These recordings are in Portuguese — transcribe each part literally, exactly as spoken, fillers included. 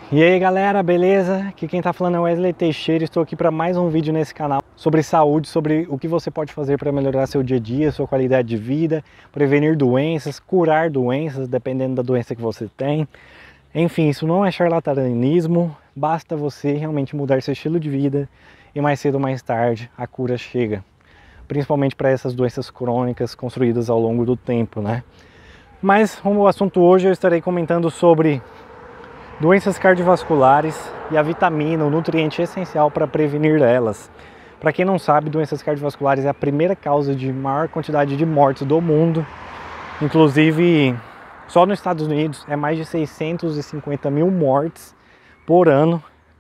E aí galera, beleza? Aqui quem tá falando é Wesley Teixeira, estou aqui para mais um vídeo nesse canal sobre saúde, sobre o que você pode fazer para melhorar seu dia a dia, sua qualidade de vida, prevenir doenças, curar doenças, dependendo da doença que você tem. Enfim, isso não é charlatanismo, basta você realmente mudar seu estilo de vida e mais cedo ou mais tarde a cura chega. Principalmente para essas doenças crônicas construídas ao longo do tempo, né? Mas o assunto hoje eu estarei comentando sobre doenças cardiovasculares e a vitamina, o nutriente essencial para prevenir elas. Para quem não sabe, doenças cardiovasculares é a primeira causa de maior quantidade de mortes do mundo. Inclusive, só nos Estados Unidos é mais de seiscentos e cinquenta mil mortes por ano.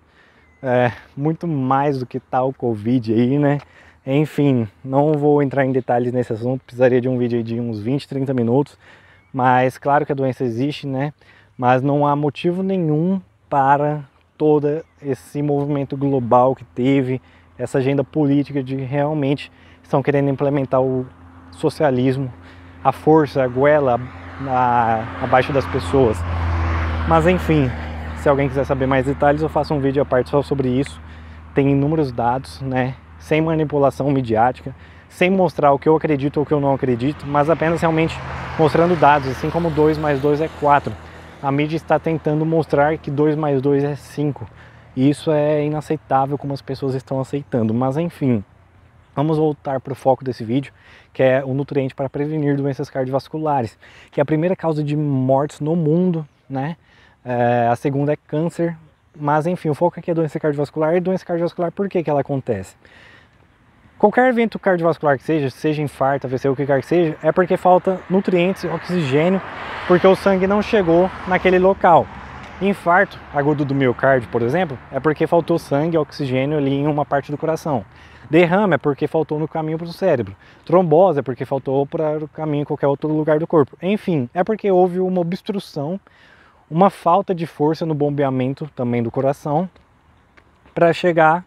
É muito mais do que tal Covid aí, né? Enfim, não vou entrar em detalhes nesse assunto, precisaria de um vídeo de uns vinte, trinta minutos. Mas claro que a doença existe, né? Mas não há motivo nenhum para todo esse movimento global que teve, essa agenda política de realmente estão querendo implementar o socialismo, a força, a goela a, abaixo das pessoas. Mas enfim, se alguém quiser saber mais detalhes, eu faço um vídeo à parte só sobre isso. Tem inúmeros dados, né? Sem manipulação midiática, sem mostrar o que eu acredito ou o que eu não acredito, mas apenas realmente mostrando dados, assim como dois mais dois é quatro. A mídia está tentando mostrar que dois mais dois é cinco. E isso é inaceitável como as pessoas estão aceitando. Mas enfim, vamos voltar para o foco desse vídeo, que é o nutriente para prevenir doenças cardiovasculares, que é a primeira causa de mortes no mundo, né? É, a segunda é câncer. Mas enfim, o foco aqui é doença cardiovascular. E doença cardiovascular, por que que ela acontece? Qualquer evento cardiovascular que seja, seja infarto, A V C, o que quer que seja, é porque falta nutrientes, oxigênio, porque o sangue não chegou naquele local. Infarto agudo do miocárdio, por exemplo, é porque faltou sangue e oxigênio ali em uma parte do coração. Derrame é porque faltou no caminho para o cérebro. Trombose é porque faltou para o caminho em qualquer outro lugar do corpo. Enfim, é porque houve uma obstrução, uma falta de força no bombeamento também do coração para chegar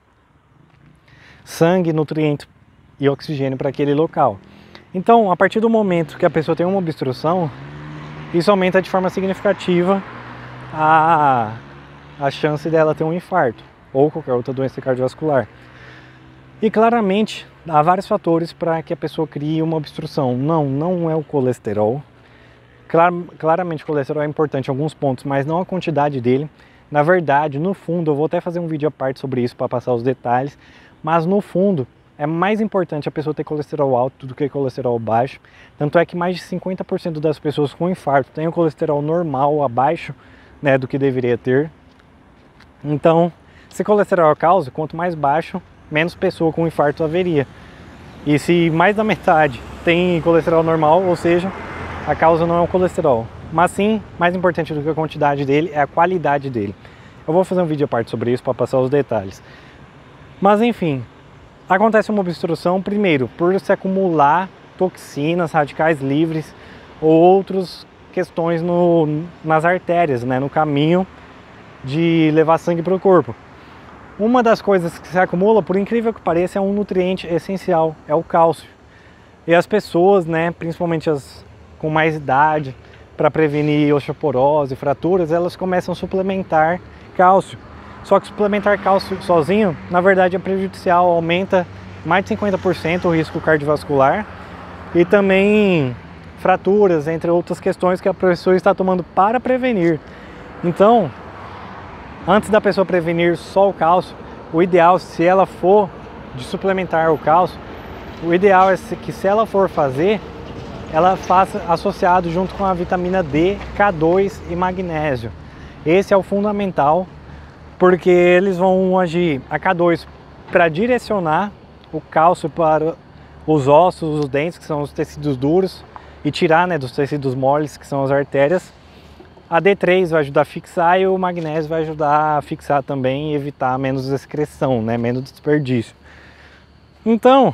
sangue, nutrientes e oxigênio para aquele local. Então, a partir do momento que a pessoa tem uma obstrução, isso aumenta de forma significativa a, a chance dela ter um infarto ou qualquer outra doença cardiovascular. E claramente, há vários fatores para que a pessoa crie uma obstrução. Não, não é o colesterol. Clar, claramente o colesterol é importante em alguns pontos, mas não a quantidade dele. Na verdade, no fundo, eu vou até fazer um vídeo à parte sobre isso para passar os detalhes, mas no fundo é mais importante a pessoa ter colesterol alto do que colesterol baixo. Tanto é que mais de cinquenta por cento das pessoas com infarto têm o colesterol normal abaixo, né, do que deveria ter. Então, se colesterol é a causa, quanto mais baixo, menos pessoa com infarto haveria. E se mais da metade tem colesterol normal, ou seja, a causa não é o colesterol. Mas sim, mais importante do que a quantidade dele é a qualidade dele. Eu vou fazer um vídeo à parte sobre isso para passar os detalhes. Mas enfim, acontece uma obstrução, primeiro, por se acumular toxinas, radicais livres ou outras questões no, nas artérias, né, no caminho de levar sangue para o corpo. Uma das coisas que se acumula, por incrível que pareça, é um nutriente essencial, é o cálcio. E as pessoas, né, principalmente as com mais idade, para prevenir osteoporose, fraturas, elas começam a suplementar cálcio. Só que suplementar cálcio sozinho, na verdade, é prejudicial, aumenta mais de cinquenta por cento o risco cardiovascular e também fraturas, entre outras questões que a pessoa está tomando para prevenir. Então, antes da pessoa prevenir só o cálcio, o ideal, se ela for de suplementar o cálcio, o ideal é que, se ela for fazer, ela faça associado junto com a vitamina D, K dois e magnésio. Esse é o fundamental, porque eles vão agir a K dois para direcionar o cálcio para os ossos, os dentes, que são os tecidos duros, e tirar, né, dos tecidos moles, que são as artérias. A D três vai ajudar a fixar e o magnésio vai ajudar a fixar também e evitar menos excreção, né, menos desperdício. Então,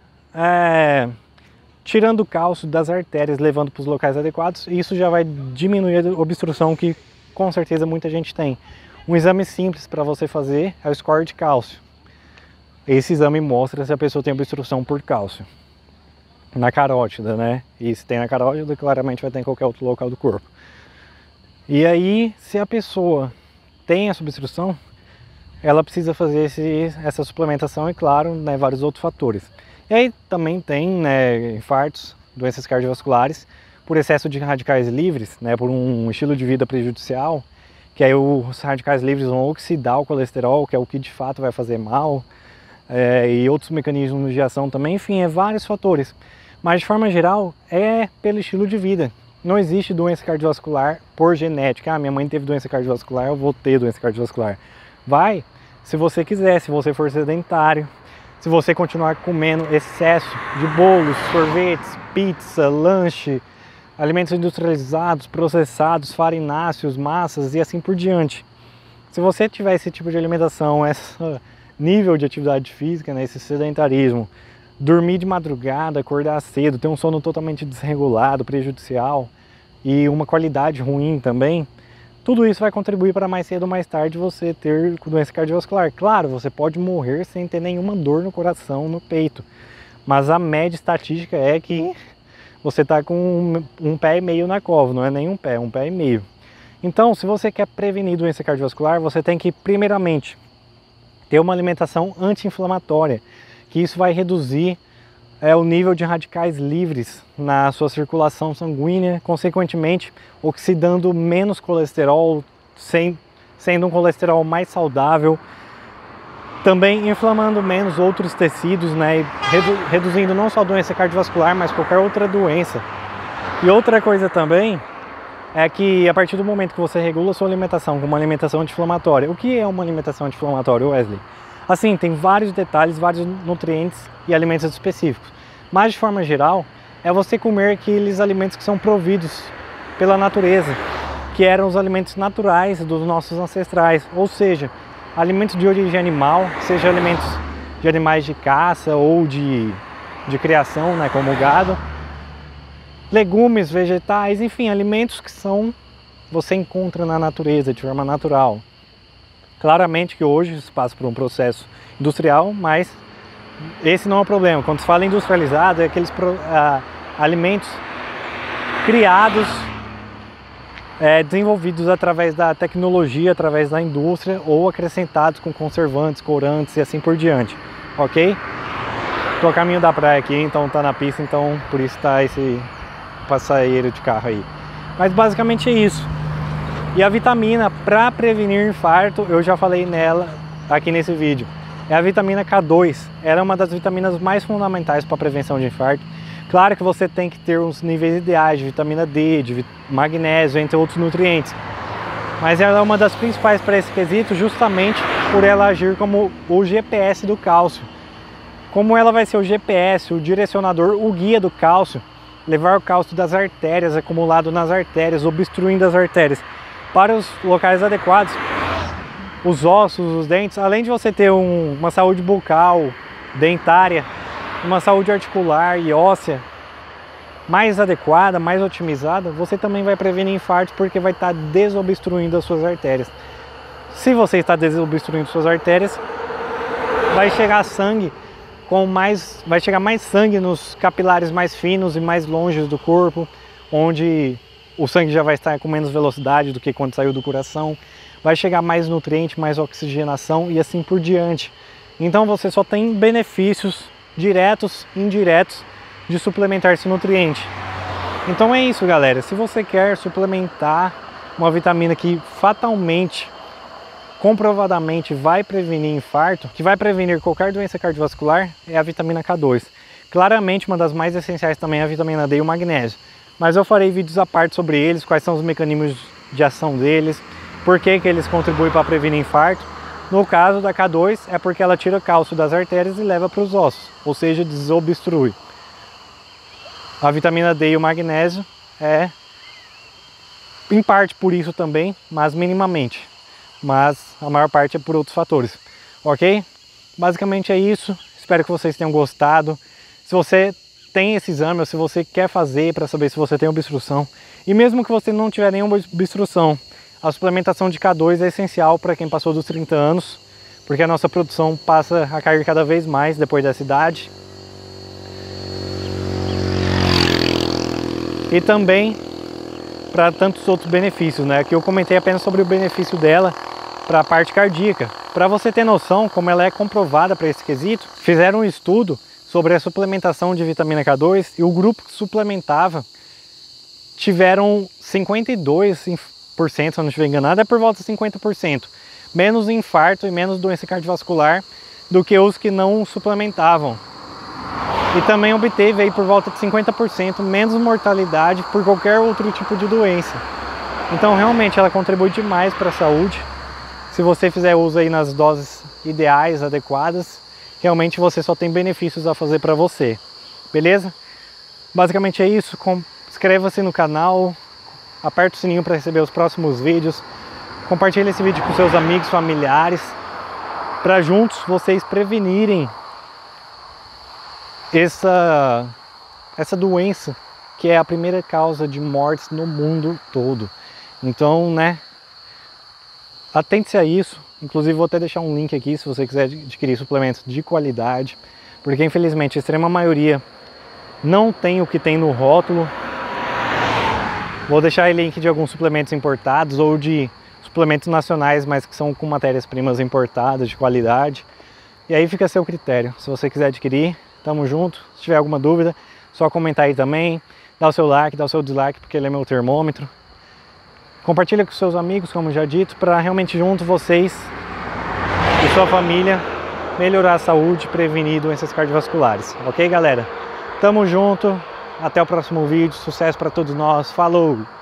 é, tirando o cálcio das artérias, levando para os locais adequados, isso já vai diminuir a obstrução que com certeza muita gente tem. Um exame simples para você fazer é o score de cálcio. Esse exame mostra se a pessoa tem obstrução por cálcio na carótida, né? E se tem na carótida, claramente vai ter em qualquer outro local do corpo. E aí, se a pessoa tem essa obstrução, ela precisa fazer esse, essa suplementação e, claro, né, vários outros fatores. E aí também tem, né, infartos, doenças cardiovasculares, por excesso de radicais livres, né, por um estilo de vida prejudicial, que aí os radicais livres vão oxidar o colesterol, que é o que de fato vai fazer mal, é, e outros mecanismos de ação também, enfim, é vários fatores. Mas de forma geral, é pelo estilo de vida. Não existe doença cardiovascular por genética. Ah, minha mãe teve doença cardiovascular, eu vou ter doença cardiovascular. Vai, se você quiser, se você for sedentário, se você continuar comendo excesso de bolos, sorvetes, pizza, lanche, alimentos industrializados, processados, farináceos, massas e assim por diante. Se você tiver esse tipo de alimentação, esse nível de atividade física, né, esse sedentarismo, dormir de madrugada, acordar cedo, ter um sono totalmente desregulado, prejudicial e uma qualidade ruim também, tudo isso vai contribuir para mais cedo ou mais tarde você ter doença cardiovascular. Claro, você pode morrer sem ter nenhuma dor no coração, no peito, mas a média estatística é que você está com um, um pé e meio na cova, não é nem um pé, é um pé e meio. Então, se você quer prevenir doença cardiovascular, você tem que, primeiramente, ter uma alimentação anti-inflamatória, que isso vai reduzir é, o nível de radicais livres na sua circulação sanguínea, consequentemente oxidando menos colesterol, sem, sendo um colesterol mais saudável, também inflamando menos outros tecidos, né, e redu reduzindo não só a doença cardiovascular, mas qualquer outra doença. E outra coisa também é que a partir do momento que você regula a sua alimentação com uma alimentação anti-inflamatória, o que é uma alimentação anti-inflamatória, Wesley? Assim, tem vários detalhes, vários nutrientes e alimentos específicos. Mas, de forma geral, é você comer aqueles alimentos que são providos pela natureza, que eram os alimentos naturais dos nossos ancestrais. Ou seja, alimentos de origem animal, seja alimentos de animais de caça ou de, de criação, né, como o gado. Legumes, vegetais, enfim, alimentos que são, você encontra na natureza de forma natural. Claramente que hoje se passa por um processo industrial, mas esse não é o problema. Quando se fala industrializado, é aqueles ah, alimentos criados, é, desenvolvidos através da tecnologia, através da indústria, ou acrescentados com conservantes, corantes e assim por diante, ok? Tô a caminho da praia aqui, então tá na pista, então por isso tá esse passageiro de carro aí. Mas basicamente é isso. E a vitamina para prevenir infarto, eu já falei nela aqui nesse vídeo. É a vitamina K dois. Ela é uma das vitaminas mais fundamentais para a prevenção de infarto. Claro que você tem que ter uns níveis ideais de vitamina D, de magnésio, entre outros nutrientes. Mas ela é uma das principais para esse quesito, justamente por ela agir como o G P S do cálcio. Como ela vai ser o G P S, o direcionador, o guia do cálcio, levar o cálcio das artérias, acumulado nas artérias, obstruindo as artérias, para os locais adequados, os ossos, os dentes. Além de você ter um, uma saúde bucal, dentária, uma saúde articular e óssea mais adequada, mais otimizada, você também vai prevenir infartos, porque vai estar desobstruindo as suas artérias. Se você está desobstruindo suas artérias, vai chegar sangue com mais, vai chegar mais sangue nos capilares mais finos e mais longe do corpo, onde o sangue já vai estar com menos velocidade do que quando saiu do coração, vai chegar mais nutriente, mais oxigenação e assim por diante. Então você só tem benefícios diretos e indiretos de suplementar esse nutriente. Então é isso, galera. Se você quer suplementar uma vitamina que fatalmente, comprovadamente vai prevenir infarto, que vai prevenir qualquer doença cardiovascular, é a vitamina K dois. Claramente uma das mais essenciais também é a vitamina D e o magnésio. Mas eu farei vídeos à parte sobre eles, quais são os mecanismos de ação deles, por que que eles contribuem para prevenir infarto. No caso da K dois, é porque ela tira cálcio das artérias e leva para os ossos, ou seja, desobstrui. A vitamina D e o magnésio é, em parte por isso também, mas minimamente. Mas a maior parte é por outros fatores, ok? Basicamente é isso, espero que vocês tenham gostado. Se você tem esse exame, ou se você quer fazer para saber se você tem obstrução, e mesmo que você não tiver nenhuma obstrução, a suplementação de K dois é essencial para quem passou dos trinta anos, porque a nossa produção passa a cair cada vez mais depois dessa idade. E também para tantos outros benefícios, né? Aqui eu comentei apenas sobre o benefício dela, para a parte cardíaca. Para você ter noção como ela é comprovada para esse quesito, fizeram um estudo sobre a suplementação de vitamina K dois e o grupo que suplementava tiveram cinquenta e dois por cento, se eu não estiver enganado, é por volta de cinquenta por cento, menos infarto e menos doença cardiovascular do que os que não suplementavam. E também obteve aí por volta de cinquenta por cento menos mortalidade por qualquer outro tipo de doença. Então realmente ela contribui demais para a saúde. Se você fizer uso aí nas doses ideais, adequadas, realmente você só tem benefícios a fazer para você. Beleza? Basicamente é isso. Inscreva-se no canal, aperta o sininho para receber os próximos vídeos. Compartilhe esse vídeo com seus amigos, familiares, para juntos vocês prevenirem essa, essa doença que é a primeira causa de mortes no mundo todo. Então, né, atente-se a isso. Inclusive vou até deixar um link aqui se você quiser adquirir suplementos de qualidade, porque infelizmente a extrema maioria não tem o que tem no rótulo. Vou deixar o link de alguns suplementos importados ou de suplementos nacionais, mas que são com matérias-primas importadas de qualidade. E aí fica a seu critério. Se você quiser adquirir, tamo junto. Se tiver alguma dúvida, só comentar aí também. Dá o seu like, dá o seu dislike, porque ele é meu termômetro. Compartilha com seus amigos, como já dito, para realmente junto vocês e sua família melhorar a saúde e prevenir doenças cardiovasculares. Ok, galera? Tamo junto. Até o próximo vídeo. Sucesso para todos nós. Falou!